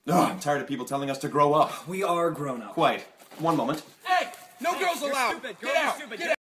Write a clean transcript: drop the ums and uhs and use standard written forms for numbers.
Ugh, I'm tired of people telling us to grow up. We are grown up. Quite. One moment. Hey! No girls allowed! Stupid. Get out! Get out!